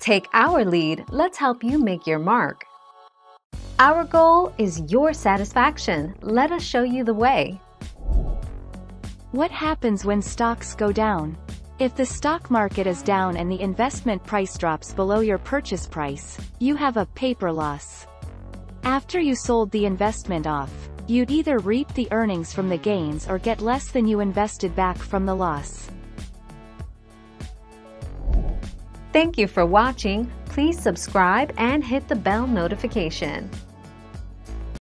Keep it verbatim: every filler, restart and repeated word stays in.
Take our lead, let's help you make your mark. Our goal is your satisfaction. Let us show you the way. What happens when stocks go down? If the stock market is down and the investment price drops below your purchase price, you have a paper loss. After you sold the investment off, you'd either reap the earnings from the gains or get less than you invested back from the loss. Thank you for watching. Please subscribe and hit the bell notification.